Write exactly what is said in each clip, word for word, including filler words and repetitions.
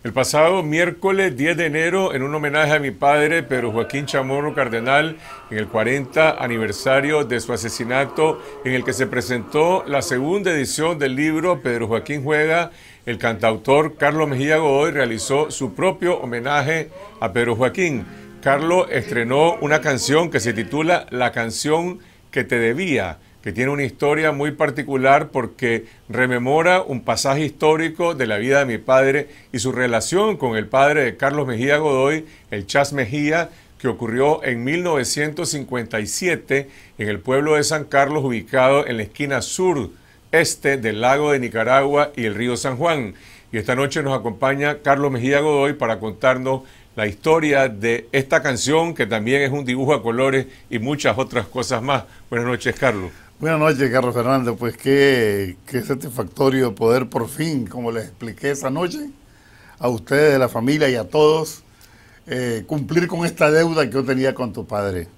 El pasado miércoles diez de enero, en un homenaje a mi padre, Pedro Joaquín Chamorro Cardenal, en el cuarenta aniversario de su asesinato, en el que se presentó la segunda edición del libro Pedro Joaquín Juega, el cantautor Carlos Mejía Godoy realizó su propio homenaje a Pedro Joaquín. Carlos estrenó una canción que se titula La canción que te debía, que tiene una historia muy particular porque rememora un pasaje histórico de la vida de mi padre y su relación con el padre de Carlos Mejía Godoy, el Chas Mejía, que ocurrió en mil novecientos cincuenta y siete en el pueblo de San Carlos, ubicado en la esquina sur-este del lago de Nicaragua y el río San Juan. Y esta noche nos acompaña Carlos Mejía Godoy para contarnos la historia de esta canción, que también es un dibujo a colores y muchas otras cosas más. Buenas noches, Carlos. Buenas noches, Carlos Fernando. Pues qué, qué satisfactorio poder por fin, como les expliqué esa noche, a ustedes, a la familia y a todos, eh, cumplir con esta deuda que yo tenía con tu padre.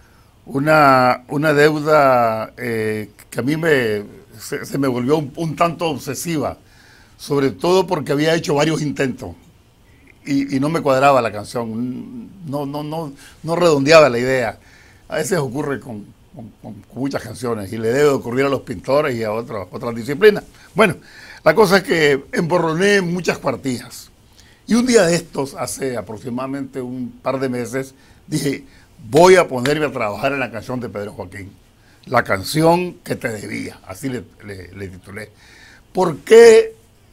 Una, una deuda eh, que a mí me, se, se me volvió un, un tanto obsesiva, sobre todo porque había hecho varios intentos y, y no me cuadraba la canción, no, no, no, no redondeaba la idea. A veces ocurre con... Con, con, con muchas canciones y le debe ocurrir a los pintores y a otras, otras disciplinas. Bueno, la cosa es que emborroné muchas cuartillas y un día de estos, hace aproximadamente un par de meses, dije, voy a ponerme a trabajar en la canción de Pedro Joaquín, la canción que te debía, así le, le, le titulé. ¿Por qué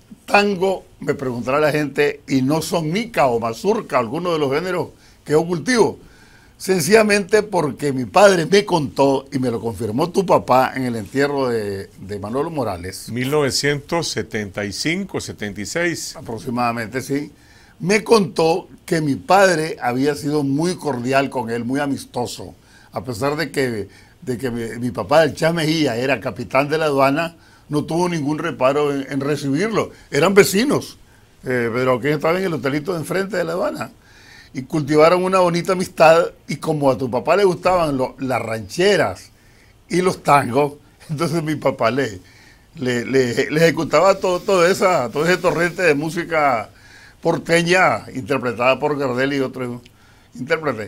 tango? Me preguntará la gente, y no son mica o mazurca, alguno de los géneros que yo cultivo. Sencillamente porque mi padre me contó, y me lo confirmó tu papá en el entierro de, de Manolo Morales. mil novecientos setenta y cinco, setenta y seis. Aproximadamente, sí. Me contó que mi padre había sido muy cordial con él, muy amistoso. A pesar de que, de que mi, mi papá, el Chas Mejía, era capitán de la aduana, no tuvo ningún reparo en, en recibirlo. Eran vecinos, eh, pero que estaba en el hotelito de enfrente de la aduana. Y cultivaron una bonita amistad, y como a tu papá le gustaban lo, las rancheras y los tangos, entonces mi papá le, le, le, le ejecutaba todo, todo, esa, todo ese torrente de música porteña interpretada por Gardel y otros intérpretes.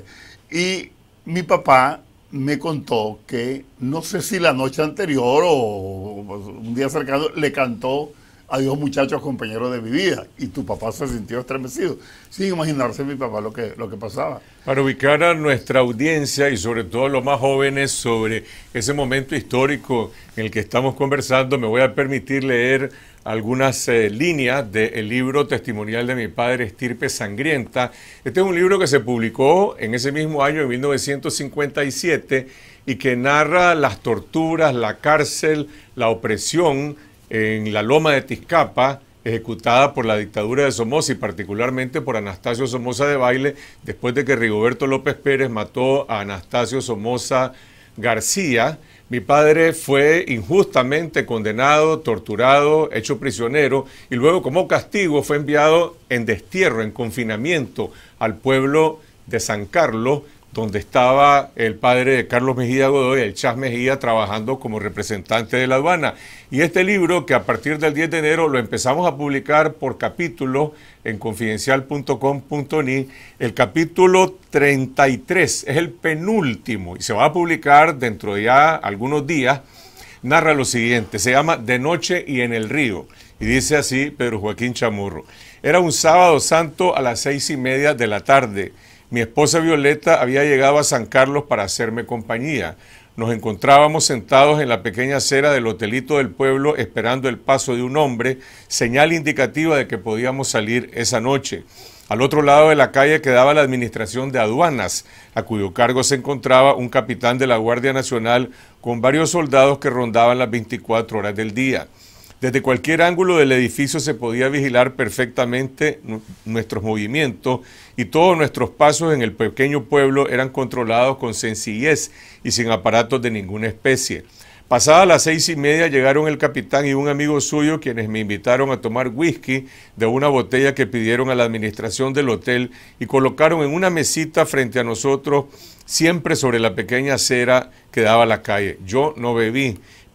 Y mi papá me contó que, no sé si la noche anterior o un día cercano, le cantó a dos muchachos compañeros de mi vida, y tu papá se sintió estremecido, sin imaginarse mi papá lo que, lo que pasaba. Para ubicar a nuestra audiencia y sobre todo a los más jóvenes sobre ese momento histórico en el que estamos conversando, me voy a permitir leer algunas eh, líneas del libro testimonial de mi padre, Estirpe Sangrienta. Este es un libro que se publicó en ese mismo año, en mil novecientos cincuenta y siete, y que narra las torturas, la cárcel, la opresión en la Loma de Tizcapa, ejecutada por la dictadura de Somoza y particularmente por Anastasio Somoza Debayle, después de que Rigoberto López Pérez mató a Anastasio Somoza García. Mi padre fue injustamente condenado, torturado, hecho prisionero, y luego como castigo fue enviado en destierro, en confinamiento, al pueblo de San Carlos, donde estaba el padre de Carlos Mejía Godoy, el Chas Mejía, trabajando como representante de la aduana. Y este libro, que a partir del diez de enero lo empezamos a publicar por capítulo en confidencial punto com punto ni, el capítulo treinta y tres es el penúltimo y se va a publicar dentro de ya algunos días, narra lo siguiente, se llama De noche y en el río, y dice así Pedro Joaquín Chamorro. Era un sábado santo a las seis y media de la tarde. Mi esposa Violeta había llegado a San Carlos para hacerme compañía. Nos encontrábamos sentados en la pequeña acera del hotelito del pueblo esperando el paso de un hombre, señal indicativa de que podíamos salir esa noche. Al otro lado de la calle quedaba la administración de aduanas, a cuyo cargo se encontraba un capitán de la Guardia Nacional con varios soldados que rondaban las veinticuatro horas del día. Desde cualquier ángulo del edificio se podía vigilar perfectamente nuestros movimientos y todos nuestros pasos en el pequeño pueblo eran controlados con sencillez y sin aparatos de ninguna especie. Pasadas las seis y media llegaron el capitán y un amigo suyo, quienes me invitaron a tomar whisky de una botella que pidieron a la administración del hotel y colocaron en una mesita frente a nosotros, siempre sobre la pequeña acera que daba a la calle. Yo no bebí,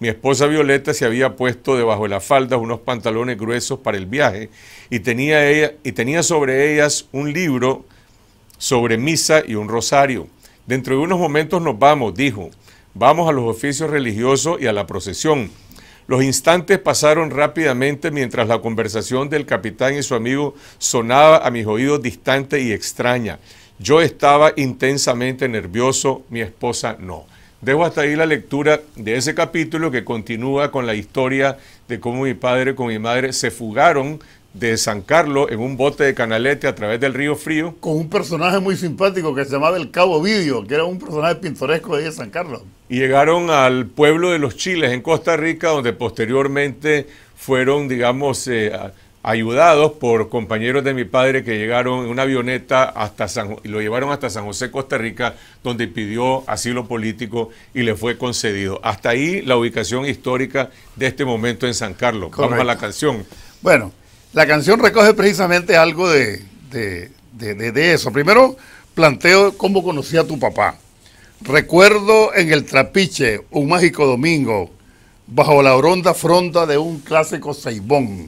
Mi esposa Violeta se había puesto debajo de las faldas unos pantalones gruesos para el viaje y tenía, ella, y tenía sobre ellas un libro sobre misa y un rosario. Dentro de unos momentos nos vamos, dijo. Vamos a los oficios religiosos y a la procesión. Los instantes pasaron rápidamente mientras la conversación del capitán y su amigo sonaba a mis oídos distante y extraña. Yo estaba intensamente nervioso, mi esposa no. Dejo hasta ahí la lectura de ese capítulo que continúa con la historia de cómo mi padre con mi madre se fugaron de San Carlos en un bote de canalete a través del río Frío. Con un personaje muy simpático que se llamaba el Cabo Vidio, que era un personaje pintoresco de San Carlos. Y llegaron al pueblo de Los Chiles, en Costa Rica, donde posteriormente fueron, digamos, eh, ayudados por compañeros de mi padre que llegaron en una avioneta hasta San, y lo llevaron hasta San José, Costa Rica, donde pidió asilo político y le fue concedido. Hasta ahí la ubicación histórica de este momento en San Carlos. Correcto. Vamos a la canción. Bueno, la canción recoge precisamente algo de, de, de, de, de eso. Primero, planteo cómo conocí a tu papá. Recuerdo en el Trapiche, un mágico domingo, bajo la horonda fronda de un clásico ceibón,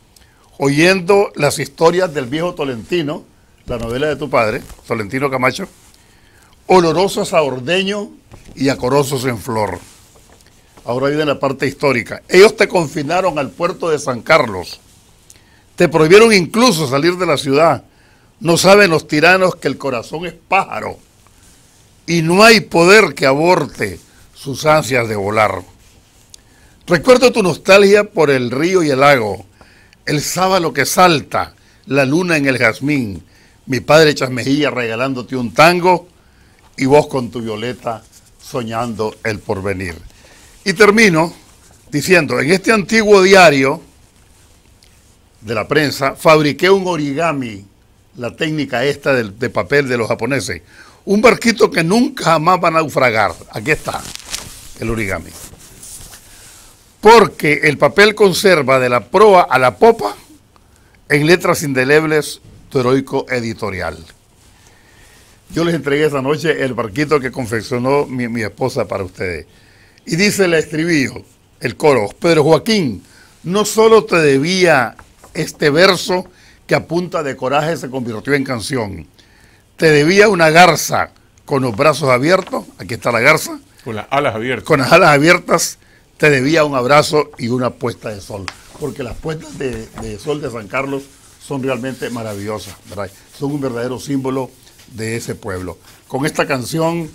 oyendo las historias del viejo Tolentino, la novela de tu padre, Tolentino Camacho, olorosos a ordeño y acorosos en flor. Ahora viene la parte histórica. Ellos te confinaron al puerto de San Carlos. Te prohibieron incluso salir de la ciudad. No saben los tiranos que el corazón es pájaro y no hay poder que aborte sus ansias de volar. Recuerdo tu nostalgia por el río y el lago, el sábalo que salta, la luna en el jazmín, mi padre Chasmejía regalándote un tango y vos con tu Violeta soñando el porvenir. Y termino diciendo, en este antiguo diario de la prensa, fabriqué un origami, la técnica esta de, de papel de los japoneses, un barquito que nunca jamás va a naufragar. Aquí está el origami. Porque el papel conserva de la proa a la popa, en letras indelebles, tu heroico editorial. Yo les entregué esa noche el barquito que confeccionó mi, mi esposa para ustedes. Y dice el estribillo, el coro, Pedro Joaquín, no solo te debía este verso que a punta de coraje se convirtió en canción, te debía una garza con los brazos abiertos, aquí está la garza. Con las alas abiertas. Con las alas abiertas, te debía un abrazo y una puesta de sol, porque las puestas de, de sol de San Carlos son realmente maravillosas, ¿verdad? Son un verdadero símbolo de ese pueblo. Con esta canción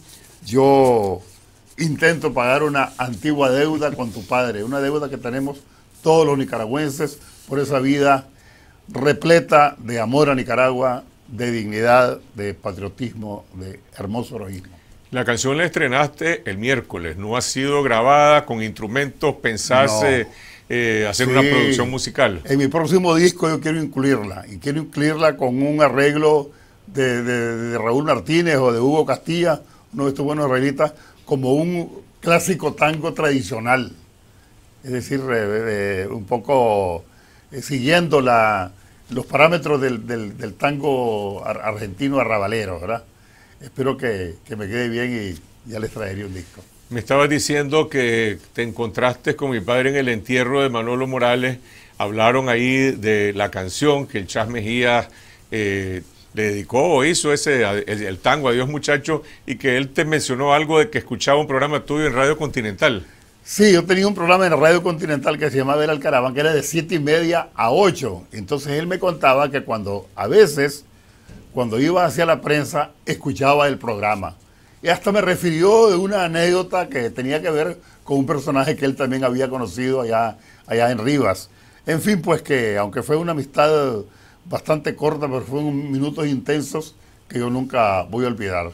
yo intento pagar una antigua deuda con tu padre, una deuda que tenemos todos los nicaragüenses por esa vida repleta de amor a Nicaragua, de dignidad, de patriotismo, de hermoso heroísmo. La canción la estrenaste el miércoles, no ha sido grabada con instrumentos, pensaste no. eh, hacer sí. una producción musical. En mi próximo disco yo quiero incluirla, y quiero incluirla con un arreglo de, de, de Raúl Martínez o de Hugo Castilla, uno de estos buenos arreglistas, como un clásico tango tradicional, es decir, eh, eh, un poco eh, siguiendo la, los parámetros del, del, del tango ar argentino arrabalero, ¿verdad? Espero que, que me quede bien y ya les traeré un disco. Me estabas diciendo que te encontraste con mi padre en el entierro de Manolo Morales, hablaron ahí de la canción que el Chas Mejía eh, le dedicó o hizo ese, el, el tango Adiós Muchacho, y que él te mencionó algo de que escuchaba un programa tuyo en Radio Continental. Sí, yo tenía un programa en la Radio Continental que se llamaba El Alcaraván, que era de siete y media a ocho. Entonces él me contaba que cuando, a veces, cuando iba hacia la prensa, escuchaba el programa. Y hasta me refirió de una anécdota que tenía que ver con un personaje que él también había conocido allá, allá en Rivas. En fin, pues que aunque fue una amistad bastante corta, pero fueron minutos intensos que yo nunca voy a olvidar.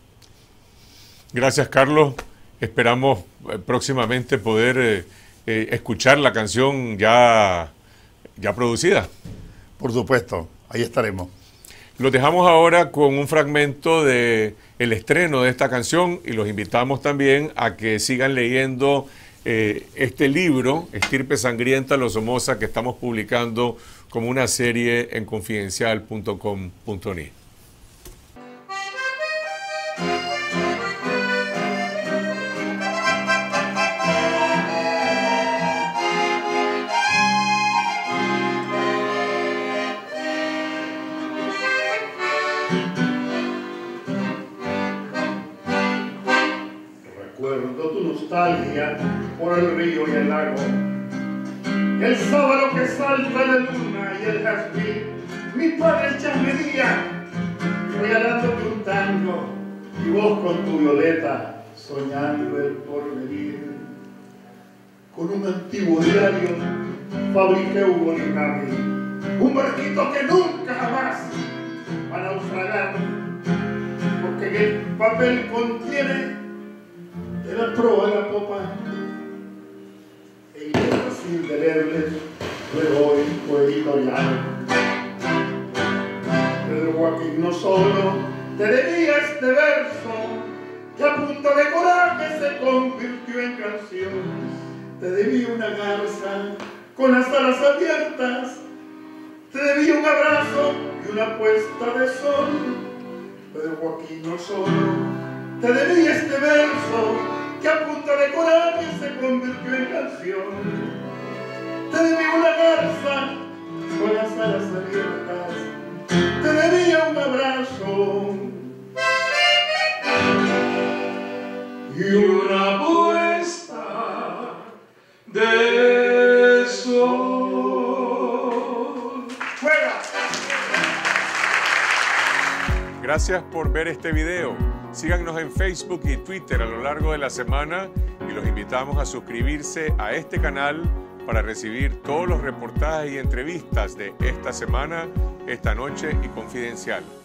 Gracias, Carlos. Esperamos eh, próximamente poder eh, eh, escuchar la canción ya, ya producida. Por supuesto, ahí estaremos. Los dejamos ahora con un fragmento de el estreno de esta canción y los invitamos también a que sigan leyendo eh, este libro, Estirpe Sangrienta, los Somoza, que estamos publicando como una serie en confidencial punto com punto ni. Recuerdo tu nostalgia por el río y el lago, el sábado que salta la luna y el jazmín. Mi padre chambería regalándote un tango y vos con tu violeta soñando el porvenir. Con un antiguo diario fabriqué un origami, un barquito que nunca jamás va a naufragar, porque en el papel contiene de la proa de la popa en letras indelebles heroico editorial. Pedro Joaquín no solo te debía este verso que a punta de coraje se convirtió en canción. Te debía una garza con las alas abiertas, te debía un abrazo y una puesta de sol. Pedro Joaquín no solo te debía este verso que a punta de coraje se convirtió en canción. Te debía una garza con las alas abiertas, te debía un abrazo y una puesta de sol. ¡Fuera! Gracias por ver este video. Síganos en Facebook y Twitter a lo largo de la semana y los invitamos a suscribirse a este canal para recibir todos los reportajes y entrevistas de esta semana, esta noche y Confidencial.